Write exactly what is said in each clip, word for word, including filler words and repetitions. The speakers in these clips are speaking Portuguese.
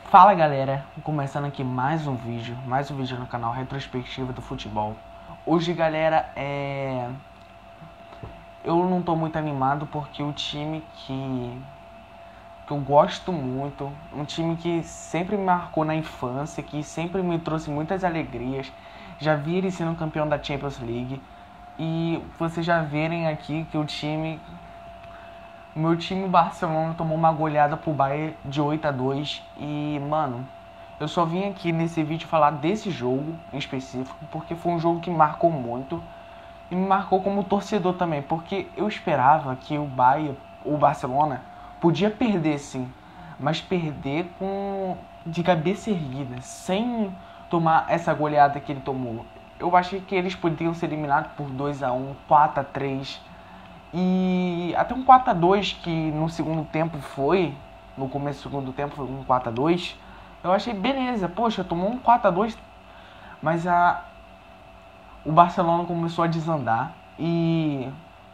Fala galera, começando aqui mais um vídeo, mais um vídeo no canal Retrospectiva do Futebol. Hoje galera, é... eu não tô muito animado porque o time que... que eu gosto muito, um time que sempre me marcou na infância, que sempre me trouxe muitas alegrias, já vi ele sendo campeão da Champions League e vocês já verem aqui que o time... O meu time Barcelona tomou uma goleada pro Bayern de oito a dois e, mano, eu só vim aqui nesse vídeo falar desse jogo em específico porque foi um jogo que me marcou muito e me marcou como torcedor também, porque eu esperava que o Bayern, o Barcelona, podia perder sim, mas perder com de cabeça erguida, sem tomar essa goleada que ele tomou. Eu achei que eles poderiam ser eliminados por dois a um, quatro a três... E até um quatro a dois que no segundo tempo foi, no começo do segundo tempo foi um quatro a dois, eu achei beleza, poxa, tomou um quatro a dois, mas a, o Barcelona começou a desandar e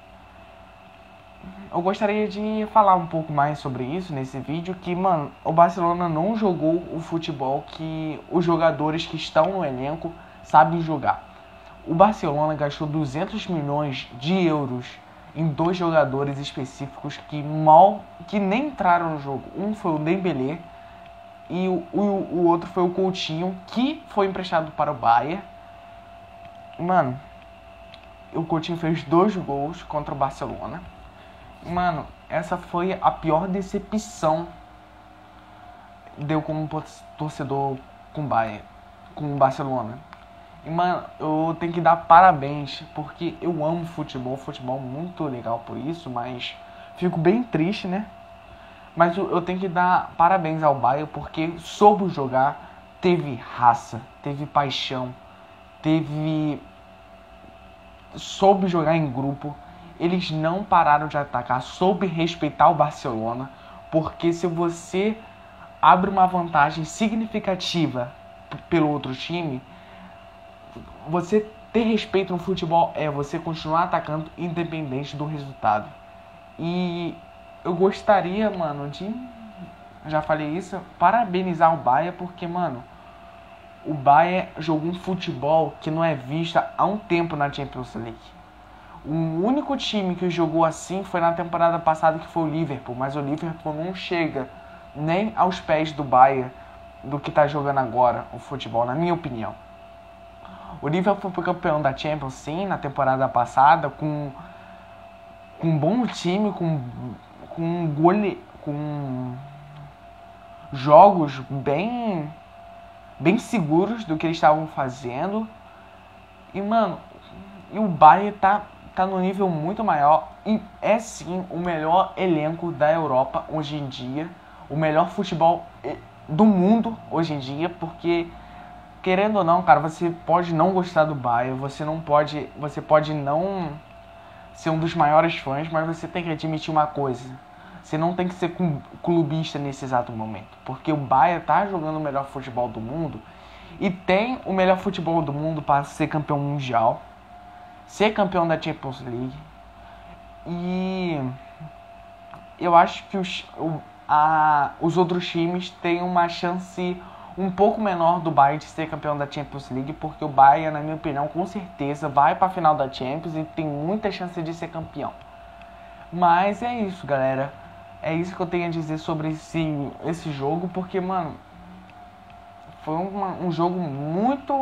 eu gostaria de falar um pouco mais sobre isso nesse vídeo, que, mano, o Barcelona não jogou o futebol que os jogadores que estão no elenco sabem jogar. O Barcelona gastou duzentos milhões de euros em dois jogadores específicos que mal, que nem entraram no jogo. Um foi o Dembélé e o, o, o outro foi o Coutinho, que foi emprestado para o Bayern. Mano, o Coutinho fez dois gols contra o Barcelona. Mano, essa foi a pior decepção deu como torcedor com o Bayern, com o Barcelona. E, mano, eu tenho que dar parabéns, porque eu amo futebol, futebol muito legal por isso, mas fico bem triste, né? Mas eu, eu tenho que dar parabéns ao Bayern, porque soube jogar, teve raça, teve paixão, teve... soube jogar em grupo, eles não pararam de atacar, soube respeitar o Barcelona, porque se você abre uma vantagem significativa pelo outro time... Você ter respeito no futebol é você continuar atacando independente do resultado. E eu gostaria, mano, de... Já falei isso, parabenizar o Bayern, porque, mano, o Bayern jogou um futebol que não é visto há um tempo na Champions League. O único time que jogou assim foi na temporada passada, que foi o Liverpool. Mas o Liverpool não chega nem aos pés do Bayern, do que tá jogando agora o futebol, na minha opinião. O Liverpool foi campeão da Champions, sim, na temporada passada, com, com um bom time, com, com, gole, com jogos bem, bem seguros do que eles estavam fazendo. E, mano, e o Bayern tá, tá no nível muito maior e é, sim, o melhor elenco da Europa hoje em dia. O melhor futebol do mundo hoje em dia, porque... Querendo ou não, cara, você pode não gostar do Bayern, você não pode, você pode não ser um dos maiores fãs, mas você tem que admitir uma coisa: você não tem que ser clubista nesse exato momento, porque o Bayern tá jogando o melhor futebol do mundo e tem o melhor futebol do mundo para ser campeão mundial, ser campeão da Champions League. E eu acho que os, o, a, os outros times têm uma chance um pouco menor do Bayern de ser campeão da Champions League, porque o Bayern, na minha opinião, com certeza vai para a final da Champions e tem muita chance de ser campeão. Mas é isso, galera. É isso que eu tenho a dizer sobre esse, esse jogo, porque, mano, foi uma, um jogo muito,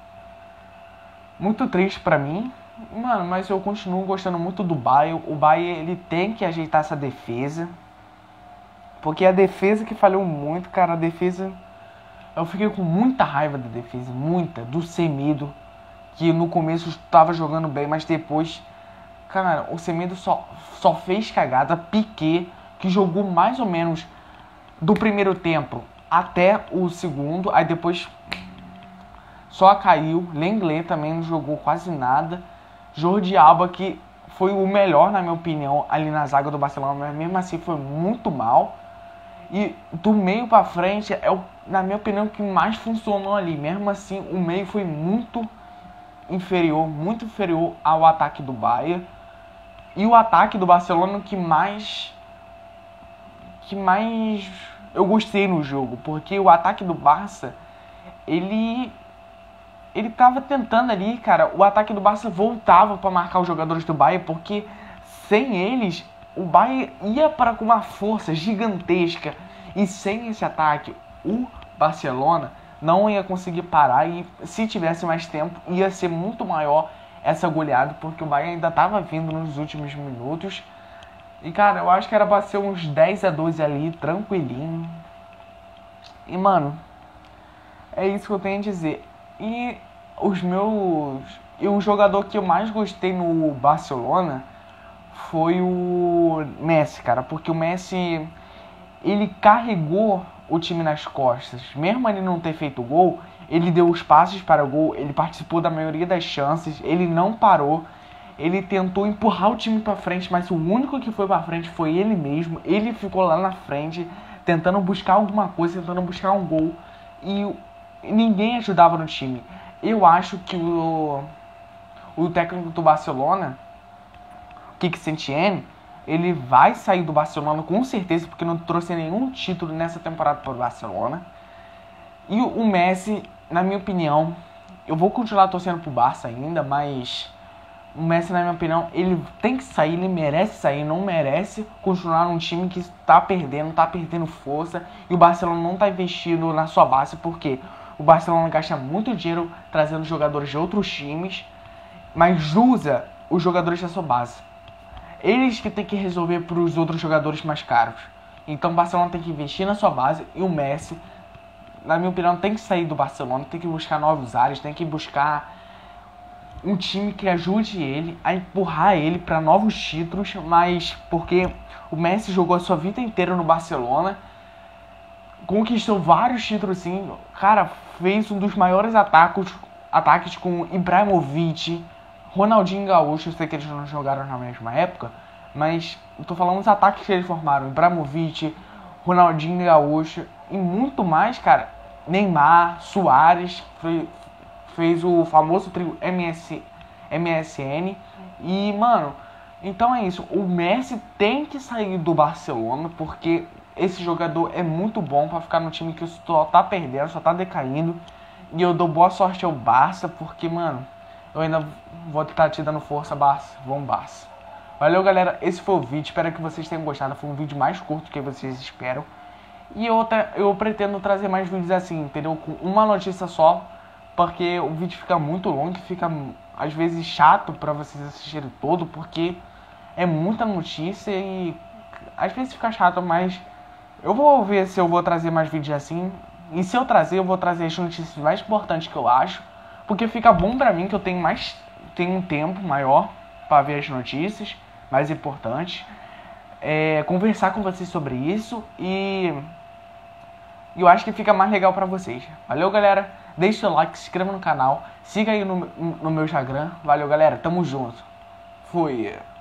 muito triste pra mim. Mano, mas eu continuo gostando muito do Bayern. O Bayern, ele tem que ajeitar essa defesa, porque a defesa que falhou muito, cara, a defesa... Eu fiquei com muita raiva da defesa, muita, do Semedo, que no começo estava jogando bem, mas depois, cara, o Semedo só, só fez cagada. Piqué, que jogou mais ou menos do primeiro tempo até o segundo, aí depois só caiu. Lenglet também não jogou quase nada. Jordi Alba, que foi o melhor, na minha opinião, ali na zaga do Barcelona, mas mesmo assim foi muito mal. E do meio pra frente é, o, na minha opinião, o que mais funcionou ali. Mesmo assim, o meio foi muito inferior, muito inferior ao ataque do Bayern. E o ataque do Barcelona que mais... Que mais eu gostei no jogo, porque o ataque do Barça, ele ele tava tentando ali, cara, o ataque do Barça voltava para marcar os jogadores do Bayern, porque sem eles, o Bayern ia para com uma força gigantesca, e sem esse ataque, o Barcelona não ia conseguir parar, e se tivesse mais tempo, ia ser muito maior essa goleada, porque o Bayern ainda tava vindo nos últimos minutos. E, cara, eu acho que era pra ser uns dez a doze ali, tranquilinho. E, mano, é isso que eu tenho a dizer. E os meus... E o jogador que eu mais gostei no Barcelona foi o Messi, cara. Porque o Messi, ele carregou o time nas costas. Mesmo ele não ter feito gol, ele deu os passes para o gol, ele participou da maioria das chances, ele não parou. Ele tentou empurrar o time pra frente, mas o único que foi pra frente foi ele mesmo. Ele ficou lá na frente, tentando buscar alguma coisa, tentando buscar um gol. E ninguém ajudava no time. Eu acho que o, o técnico do Barcelona, Quique Setién, ele vai sair do Barcelona com certeza, porque não trouxe nenhum título nessa temporada para o Barcelona. E o Messi, na minha opinião, eu vou continuar torcendo pro Barça ainda, mas... O Messi, na minha opinião, ele tem que sair, ele merece sair, não merece continuar num time que está perdendo, está perdendo força, e o Barcelona não está investindo na sua base, porque o Barcelona gasta muito dinheiro trazendo jogadores de outros times, mas usa os jogadores da sua base. Eles que tem que resolver para os outros jogadores mais caros. Então o Barcelona tem que investir na sua base, e o Messi, na minha opinião, tem que sair do Barcelona, tem que buscar novos ares, tem que buscar um time que ajude ele a empurrar ele para novos títulos, mas porque o Messi jogou a sua vida inteira no Barcelona, conquistou vários títulos, sim, cara, fez um dos maiores ataques, ataques com Ibrahimovic, Ronaldinho Gaúcho. Eu sei que eles não jogaram na mesma época, mas eu tô falando dos ataques que eles formaram, Ibrahimovic, Ronaldinho Gaúcho e muito mais, cara. Neymar, Suárez, foi, fez o famoso trio M S, M S N. E, mano, então é isso. O Messi tem que sair do Barcelona, porque esse jogador é muito bom pra ficar no time que só tá perdendo, só tá decaindo. E eu dou boa sorte ao Barça, porque, mano, eu ainda vou estar te dando força, Barça. Vamos, Barça. Valeu, galera. Esse foi o vídeo. Espero que vocês tenham gostado. Foi um vídeo mais curto que vocês esperam. E outra, eu pretendo trazer mais vídeos assim, entendeu? Com uma notícia só, porque o vídeo fica muito longo, fica às vezes chato pra vocês assistirem todo, porque é muita notícia e às vezes fica chato, mas eu vou ver se eu vou trazer mais vídeos assim. E se eu trazer, eu vou trazer as notícias mais importantes que eu acho, porque fica bom pra mim, que eu tenho mais, tenho um tempo maior pra ver as notícias mais importantes, é, conversar com vocês sobre isso, e eu acho que fica mais legal pra vocês. Valeu, galera. Deixa o like, se inscreva no canal, siga aí no, no meu Instagram. Valeu, galera. Tamo junto. Fui.